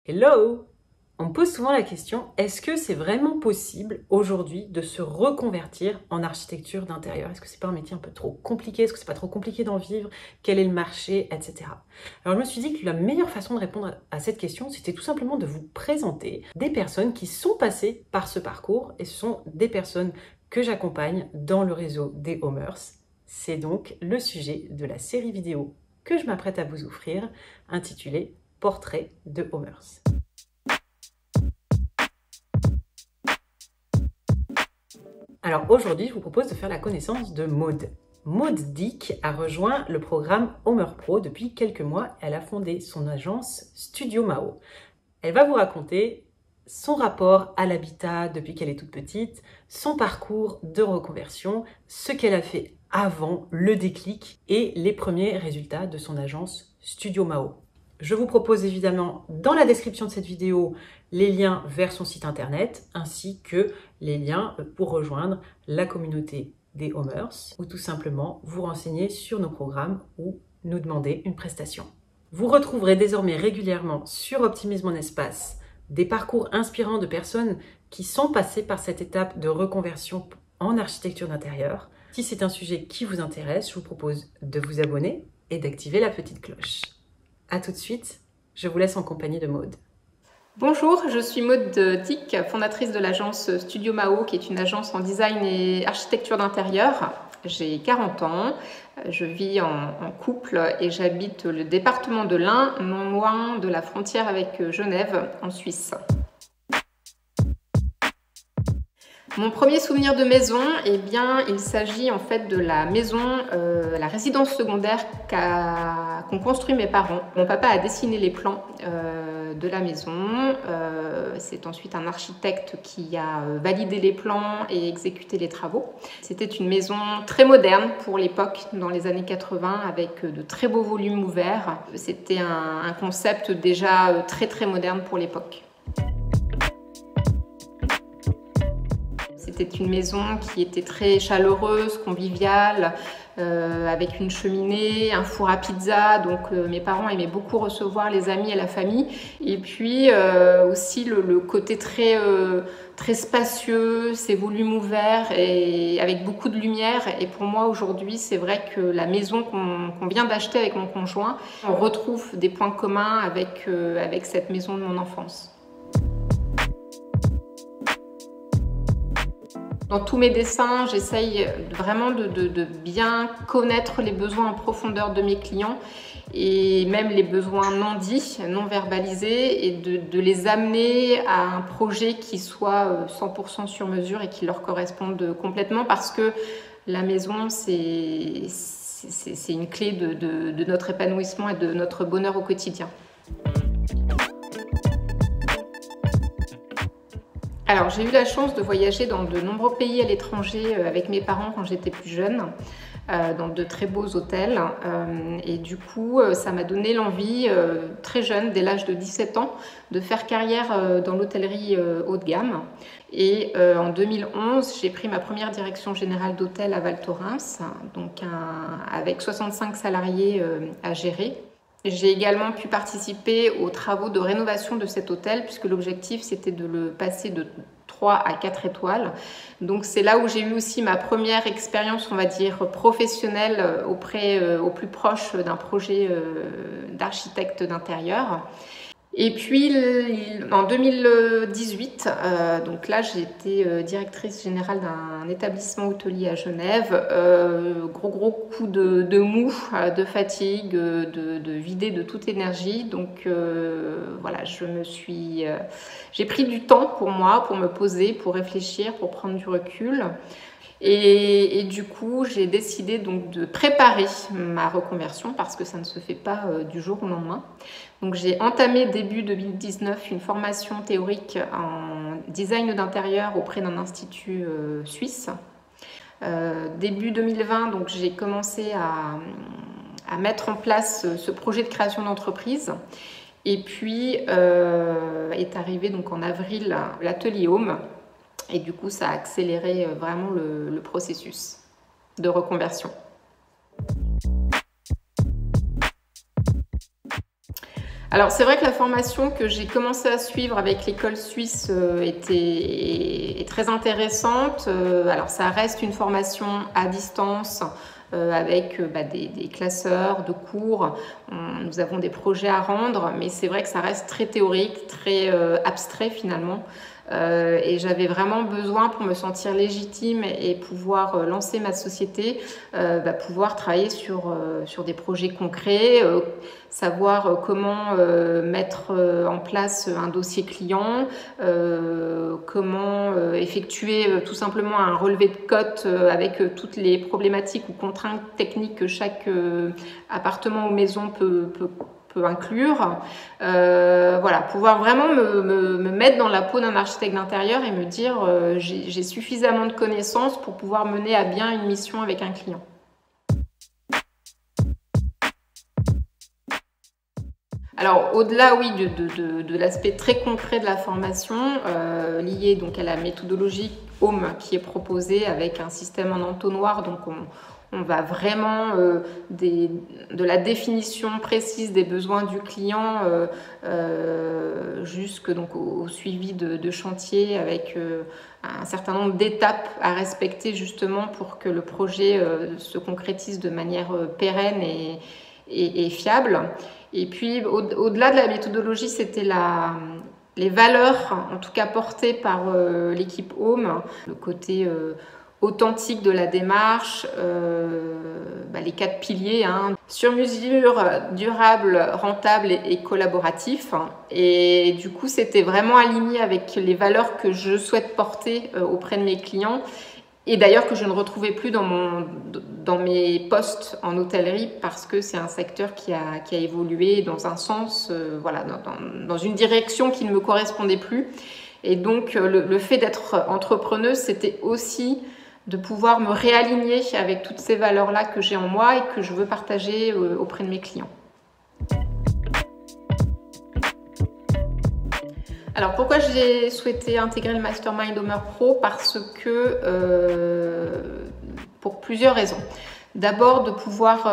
Hello! On me pose souvent la question, est-ce que c'est vraiment possible aujourd'hui de se reconvertir en architecture d'intérieur? Est-ce que c'est pas un métier un peu trop compliqué? Est-ce que c'est pas trop compliqué d'en vivre? Quel est le marché? Etc. Alors je me suis dit que la meilleure façon de répondre à cette question, c'était tout simplement de vous présenter des personnes qui sont passées par ce parcours et ce sont des personnes que j'accompagne dans le réseau des Homers. C'est donc le sujet de la série vidéo que je m'apprête à vous offrir, intitulée Portrait de Homers. Alors aujourd'hui, je vous propose de faire la connaissance de Maud. Maud Dick a rejoint le programme Homer Pro depuis quelques mois. Elle a fondé son agence Studio Mao. Elle va vous raconter son rapport à l'habitat depuis qu'elle est toute petite, son parcours de reconversion, ce qu'elle a fait avant, le déclic et les premiers résultats de son agence Studio Mao. Je vous propose évidemment dans la description de cette vidéo les liens vers son site internet ainsi que les liens pour rejoindre la communauté des Homers ou tout simplement vous renseigner sur nos programmes ou nous demander une prestation. Vous retrouverez désormais régulièrement sur Optimise mon espace des parcours inspirants de personnes qui sont passées par cette étape de reconversion en architecture d'intérieur. Si c'est un sujet qui vous intéresse, je vous propose de vous abonner et d'activer la petite cloche. A tout de suite, je vous laisse en compagnie de Maud. Bonjour, je suis Maud Dick, fondatrice de l'agence Studio Mao, qui est une agence en design et architecture d'intérieur. J'ai 40 ans, je vis en couple et j'habite le département de l'Ain, non loin de la frontière avec Genève, en Suisse. Mon premier souvenir de maison, eh bien, il s'agit en fait de la maison, la résidence secondaire qu'ont construit mes parents. Mon papa a dessiné les plans de la maison. C'est ensuite un architecte qui a validé les plans et exécuté les travaux. C'était une maison très moderne pour l'époque, dans les années 80, avec de très beaux volumes ouverts. C'était un concept déjà très moderne pour l'époque. C'était une maison qui était très chaleureuse, conviviale, avec une cheminée, un four à pizza. Donc mes parents aimaient beaucoup recevoir les amis et la famille. Et puis aussi le côté très spacieux, ces volumes ouverts et avec beaucoup de lumière. Et pour moi aujourd'hui, c'est vrai que la maison qu'on vient d'acheter avec mon conjoint, on retrouve des points communs avec cette maison de mon enfance. Dans tous mes dessins, j'essaye vraiment de bien connaître les besoins en profondeur de mes clients et même les besoins non dits, non verbalisés, et de les amener à un projet qui soit 100% sur mesure et qui leur corresponde complètement, parce que la maison, c'est une clé de notre épanouissement et de notre bonheur au quotidien. Alors, j'ai eu la chance de voyager dans de nombreux pays à l'étranger avec mes parents quand j'étais plus jeune, dans de très beaux hôtels. Et du coup, ça m'a donné l'envie, très jeune, dès l'âge de 17 ans, de faire carrière dans l'hôtellerie haut de gamme. Et en 2011, j'ai pris ma première direction générale d'hôtel à Val Thorens, donc avec 65 salariés à gérer. J'ai également pu participer aux travaux de rénovation de cet hôtel, puisque l'objectif c'était de le passer de 3 à 4 étoiles. Donc c'est là où j'ai eu aussi ma première expérience, on va dire, professionnelle au plus proche d'un projet d'architecte d'intérieur. Et puis en 2018, donc là j'étais directrice générale d'un établissement hôtelier à Genève. Gros coup de mou, de fatigue, de vider de toute énergie. Donc voilà, j'ai pris du temps pour moi, pour me poser, pour réfléchir, pour prendre du recul. Et du coup, j'ai décidé donc de préparer ma reconversion, parce que ça ne se fait pas du jour au lendemain. Donc j'ai entamé début 2019 une formation théorique en design d'intérieur auprès d'un institut suisse. Début 2020, donc j'ai commencé à mettre en place ce projet de création d'entreprise. Et puis est arrivé donc en avril l'atelier Home. Et du coup, ça a accéléré vraiment le processus de reconversion. Alors c'est vrai que la formation que j'ai commencé à suivre avec l'école suisse est très intéressante. Alors ça reste une formation à distance avec des classeurs de cours. Nous avons des projets à rendre, mais c'est vrai que ça reste très théorique, très abstrait finalement. Et j'avais vraiment besoin, pour me sentir légitime et pouvoir lancer ma société, pouvoir travailler sur des projets concrets, savoir comment mettre en place un dossier client, comment effectuer tout simplement un relevé de cote avec toutes les problématiques ou contraintes techniques que chaque appartement ou maison peut inclure. Voilà, pouvoir vraiment me mettre dans la peau d'un architecte d'intérieur et me dire j'ai suffisamment de connaissances pour pouvoir mener à bien une mission avec un client. Alors, au-delà, oui, de l'aspect très concret de la formation, lié donc à la méthodologie Home qui est proposée avec un système en entonnoir, donc on va vraiment de la définition précise des besoins du client jusque donc au suivi de chantier avec un certain nombre d'étapes à respecter justement pour que le projet se concrétise de manière pérenne et fiable. Et puis au-delà de la méthodologie, c'était les valeurs, en tout cas portées par l'équipe Home, le côté authentique de la démarche, les 4 piliers, sur mesure, durable, rentable et collaboratif. Et du coup, c'était vraiment aligné avec les valeurs que je souhaite porter auprès de mes clients. Et d'ailleurs que je ne retrouvais plus dans mes postes en hôtellerie parce que c'est un secteur qui a évolué dans un sens, dans une direction qui ne me correspondait plus. Et donc le fait d'être entrepreneuse, c'était aussi de pouvoir me réaligner avec toutes ces valeurs-là que j'ai en moi et que je veux partager auprès de mes clients. Alors pourquoi j'ai souhaité intégrer le Mastermind Homer Pro? Parce que, pour plusieurs raisons. D'abord de pouvoir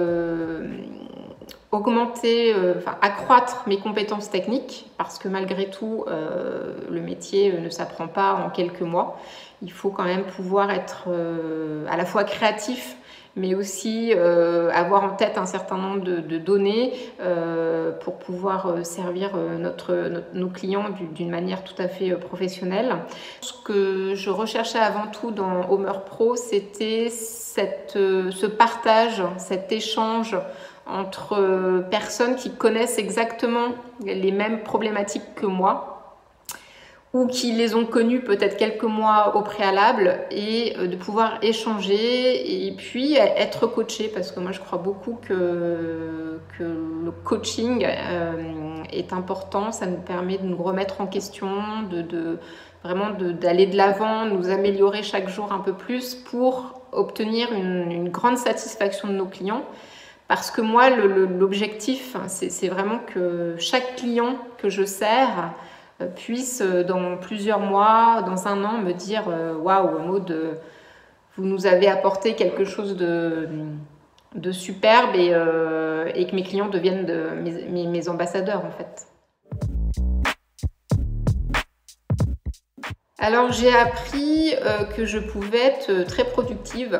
accroître mes compétences techniques, parce que malgré tout, le métier ne s'apprend pas en quelques mois. Il faut quand même pouvoir être à la fois créatif, mais aussi avoir en tête un certain nombre de données pour pouvoir servir nos clients d'une manière tout à fait professionnelle. Ce que je recherchais avant tout dans Homer Pro, c'était ce partage, cet échange entre personnes qui connaissent exactement les mêmes problématiques que moi, ou qui les ont connus peut-être quelques mois au préalable, et de pouvoir échanger et puis être coaché, parce que moi je crois beaucoup que le coaching est important. Ça nous permet de nous remettre en question, vraiment d'aller de l'avant, nous améliorer chaque jour un peu plus pour obtenir une grande satisfaction de nos clients. Parce que moi, l'objectif, c'est vraiment que chaque client que je sers puisse, dans plusieurs mois, dans un an, me dire « Waouh, Maud, vous nous avez apporté quelque chose de superbe et que mes clients deviennent mes ambassadeurs, en fait. » Alors, j'ai appris que je pouvais être très productive.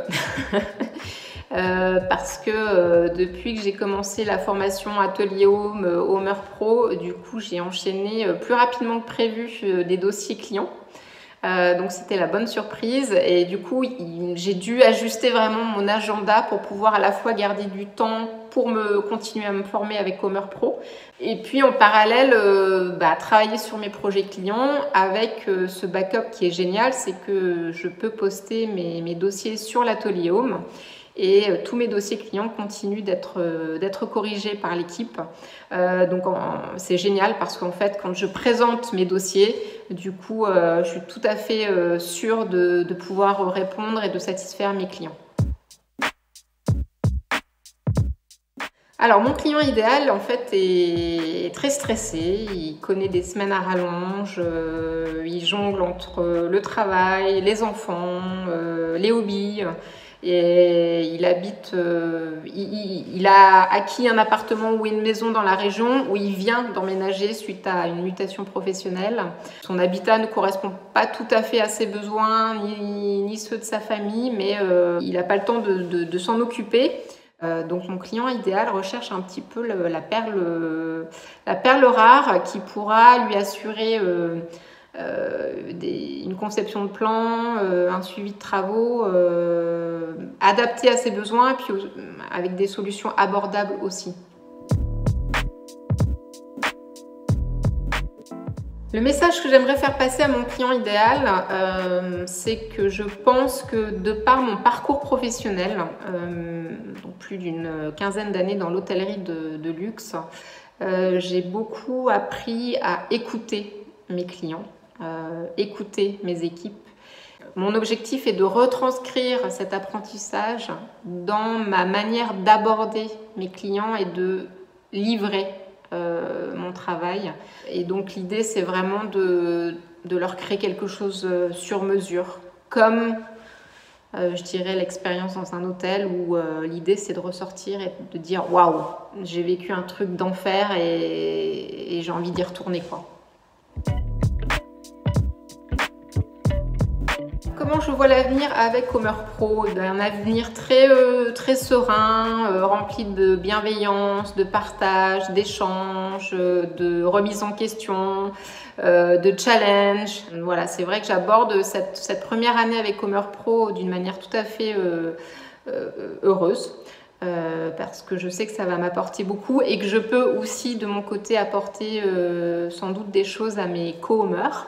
Parce que depuis que j'ai commencé la formation Atelier Home, Homer Pro, du coup j'ai enchaîné plus rapidement que prévu des dossiers clients. Donc c'était la bonne surprise, et du coup j'ai dû ajuster vraiment mon agenda pour pouvoir à la fois garder du temps pour continuer à me former avec Homer Pro, et puis en parallèle travailler sur mes projets clients avec ce backup qui est génial, c'est que je peux poster mes dossiers sur l'Atelier Home. Et tous mes dossiers clients continuent d'être corrigés par l'équipe. Donc c'est génial parce qu'en fait, quand je présente mes dossiers, du coup, je suis tout à fait sûre de pouvoir répondre et de satisfaire mes clients. Alors mon client idéal en fait est très stressé, il connaît des semaines à rallonge, il jongle entre le travail, les enfants, les hobbies. Et il habite, il a acquis un appartement ou une maison dans la région où il vient d'emménager suite à une mutation professionnelle. Son habitat ne correspond pas tout à fait à ses besoins ni ceux de sa famille, mais il n'a pas le temps de s'en occuper. Donc mon client idéal recherche un petit peu la perle rare qui pourra lui assurer une conception de plan, un suivi de travaux adapté à ses besoins et puis avec des solutions abordables aussi. Le message que j'aimerais faire passer à mon client idéal, c'est que je pense que de par mon parcours professionnel, donc plus d'une quinzaine d'années dans l'hôtellerie de luxe, j'ai beaucoup appris à écouter mes clients, écouter mes équipes. Mon objectif est de retranscrire cet apprentissage dans ma manière d'aborder mes clients et de livrer mon travail. Et donc l'idée, c'est vraiment de leur créer quelque chose sur mesure, comme je dirais l'expérience dans un hôtel où l'idée c'est de ressortir et de dire waouh, j'ai vécu un truc d'enfer et j'ai envie d'y retourner quoi. Comment je vois l'avenir avec Homer Pro? Un avenir très serein, rempli de bienveillance, de partage, d'échange, de remise en question, de challenge. Voilà, c'est vrai que j'aborde cette première année avec Homer Pro d'une manière tout à fait heureuse. Parce que je sais que ça va m'apporter beaucoup et que je peux aussi de mon côté apporter sans doute des choses à mes co-homers.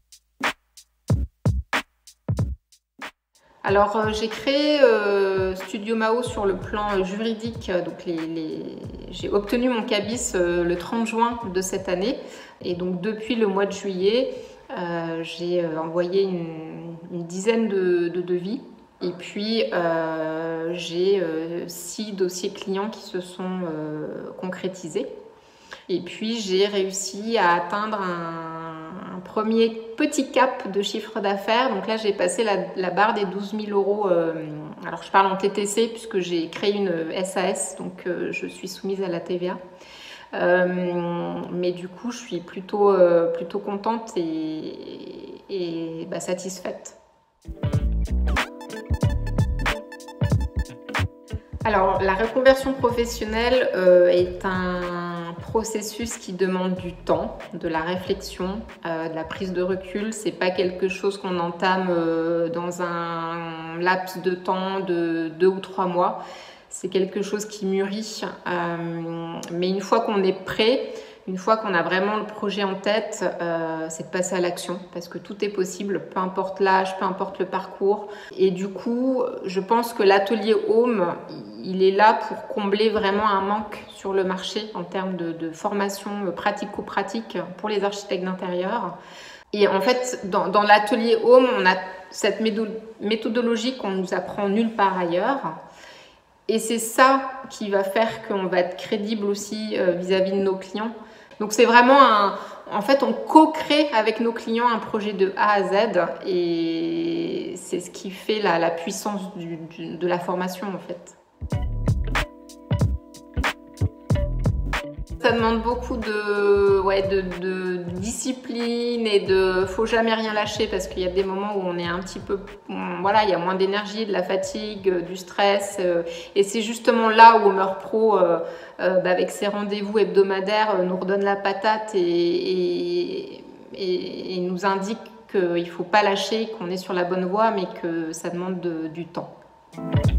Alors j'ai créé Studio Mao sur le plan juridique, donc j'ai obtenu mon cabis le 30 juin de cette année et donc depuis le mois de juillet j'ai envoyé une dizaine de devis et puis j'ai 6 dossiers clients qui se sont concrétisés et puis j'ai réussi à atteindre un premier petit cap de chiffre d'affaires. Donc là, j'ai passé la barre des 12 000 euros. Alors, je parle en TTC puisque j'ai créé une SAS, donc je suis soumise à la TVA. Mais du coup, je suis plutôt contente et satisfaite. Alors, la reconversion professionnelle est un processus qui demande du temps, de la réflexion, de la prise de recul. C'est pas quelque chose qu'on entame dans un laps de temps de 2 ou 3 mois. C'est quelque chose qui mûrit. Mais une fois qu'on est prêt, une fois qu'on a vraiment le projet en tête, c'est de passer à l'action parce que tout est possible, peu importe l'âge, peu importe le parcours. Et du coup, je pense que l'atelier Home, il est là pour combler vraiment un manque sur le marché en termes de formation pratico-pratique pour les architectes d'intérieur. Et en fait, dans l'atelier Home, on a cette méthodologie qu'on nous apprend nulle part ailleurs. Et c'est ça qui va faire qu'on va être crédible aussi vis-à-vis de nos clients. Donc c'est vraiment en fait, on co-crée avec nos clients un projet de A à Z et c'est ce qui fait la puissance de la formation en fait. Ça demande beaucoup de discipline et faut jamais rien lâcher parce qu'il y a des moments où on est un petit peu, voilà, il y a moins d'énergie, de la fatigue, du stress et c'est justement là où Homer Pro, avec ses rendez-vous hebdomadaires, nous redonne la patate et nous indique qu'il ne faut pas lâcher, qu'on est sur la bonne voie mais que ça demande du temps.